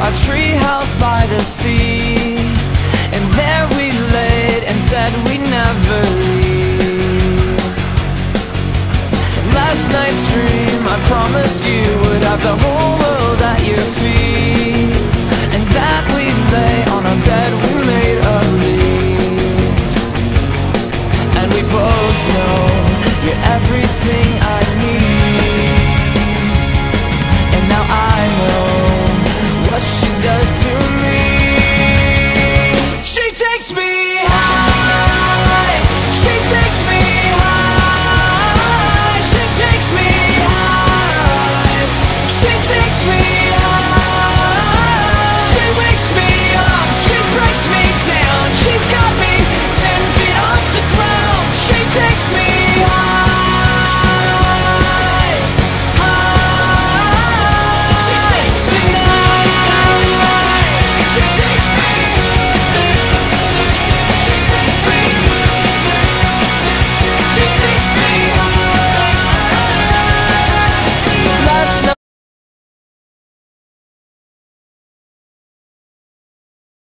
a treehouse by the sea, and there we laid and said we'd never leave. Last night's dream, I promised you would have the whole